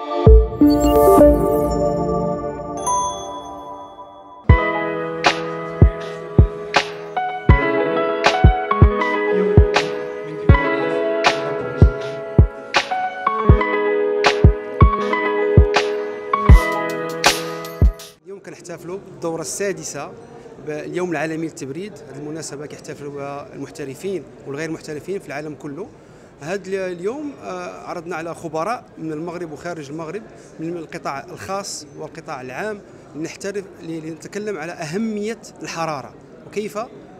كنحتفلوا بالدورة السادسة باليوم العالمي للتبريد. هذه المناسبة كيحتفلوا بها المحترفين والغير المحترفين في العالم كله. هذا اليوم عرضنا على خبراء من المغرب وخارج المغرب من القطاع الخاص والقطاع العام لنتكلم على أهمية الحرارة وكيف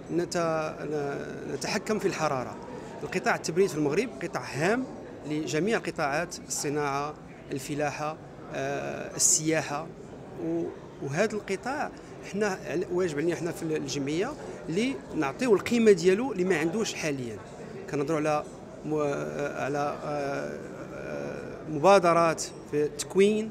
نتحكم في الحرارة. القطاع التبريد في المغرب قطاع هام لجميع قطاعات الصناعة، الفلاحة، السياحة، وهذا القطاع احنا واجب علينا احنا في الجمعيه اللي نعطيو القيمه ديالو اللي ما عندوش حاليا. كنهضروا على مبادرات في التكوين،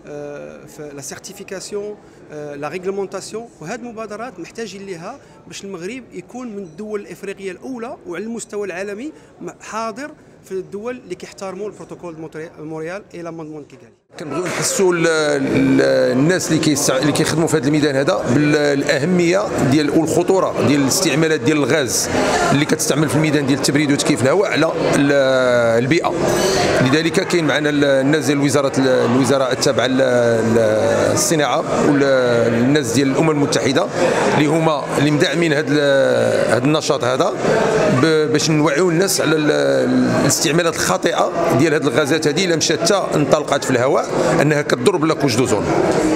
في لا سيرتيفيكاسيون، لا ريغلومونطاسيون، وهذه المبادرات محتاجين لها باش المغرب يكون من الدول الافريقيه الاولى وعلى المستوى العالمي حاضر في الدول اللي كيحترموا البروتوكول مونريال الى ماندمون كيغالي. كنبغيو نحسوا الناس اللي كيخدموا في هذا الميدان هذا بالاهميه ديال والخطوره ديال الاستعمالات ديال الغاز اللي كتستعمل في الميدان ديال التبريد وتكييف الهواء على البيئه. لذلك كاين معنا الناس ديال الوزاره التابعه للصناعه والناس ديال الامم المتحده اللي مدعمين هذا النشاط هذا باش نوعيو الناس على الاستعمالات الخاطئه ديال هذه الغازات هذه الا مشات حتى انطلقت في الهواء انها كتضر بلاكوش دوزون.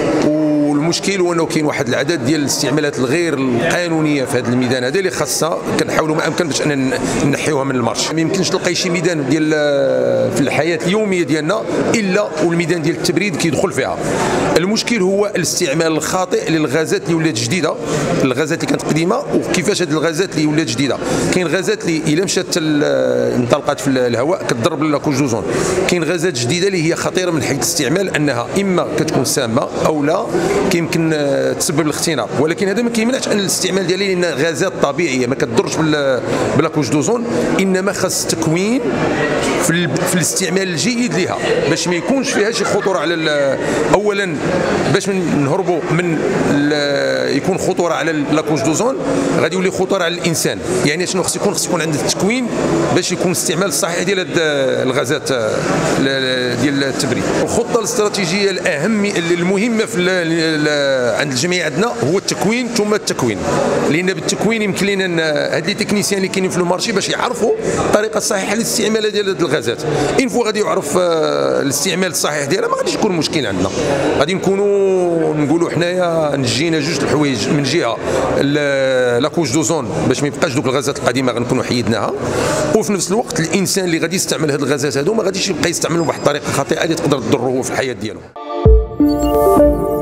المشكل هو انه كاين واحد العدد ديال الاستعمالات الغير القانونيه في هذا الميدان هذا اللي خاصها كنحاولوا ما امكن باش ان نحيوها من المارش. ما يمكنش تلقاي شي ميدان ديال في الحياه اليوميه ديالنا الا والميدان ديال التبريد كيدخل فيها. المشكل هو الاستعمال الخاطئ للغازات اللي ولات جديده، الغازات اللي كانت قديمه، وكيفاش هذه الغازات اللي ولات جديده. كاين غازات اللي الا مشات انطلقت في الهواء كتضرب لاكوش دوزون. كاين غازات جديده اللي هي خطيره من حيث الاستعمال انها اما كتكون سامه او لا يمكن تسبب الاختناق، ولكن هذا ما كيمنعش ان الاستعمال ديالها لان غازات طبيعيه ما كتضرش بلاكوش دوزون، انما خاص تكوين في الاستعمال الجيد لها باش ما يكونش فيها شي خطوره على اولا باش نهربوا من يكون خطوره على لاكوش دوزون، غادي يولي خطوره على الانسان. يعني شنو خص يكون عند التكوين باش يكون الاستعمال الصحيح ديال الغازات ديال التبريد. الخطه الاستراتيجيه الاهم المهمه في عند الجميع عندنا هو التكوين ثم التكوين، لان بالتكوين يمكن لنا هاد لي تكنيسيان اللي كاينين في المارشي باش يعرفوا الطريقه الصحيحه للاستعمال ديال هاد الغازات. ان فوا غادي يعرف الاستعمال الصحيح ديالها ما غاديش يكون مشكل عندنا. غادي نقولوا حنايا نجينا جوج الحوايج، من جهه لاكوش دوزون باش ما يبقاش دوك الغازات القديمه غنكونوا حيدناها، وفي نفس الوقت الانسان اللي غادي يستعمل هاد الغازات هادو ما غاديش يبقى يستعملهم بواحد الطريقه خاطئه اللي تقدر تضره في الحياه ديالو.